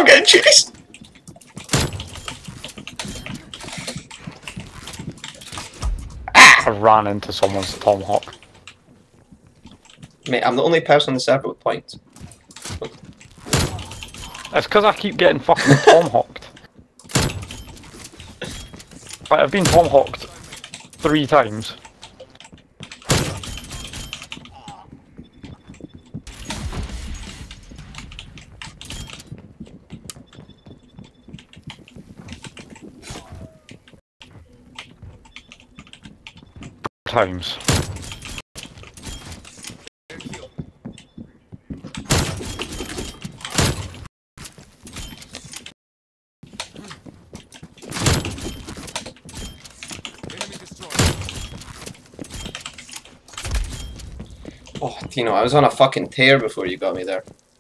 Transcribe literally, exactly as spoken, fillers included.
I'm getting chased! I ran into someone's tomahawk. Mate, I'm the only person on the server with points. It's because I keep getting fucking tomahawked. Like, I've been tomahawked three times. Times. Oh, Tino, I was on a fucking tear before you got me there.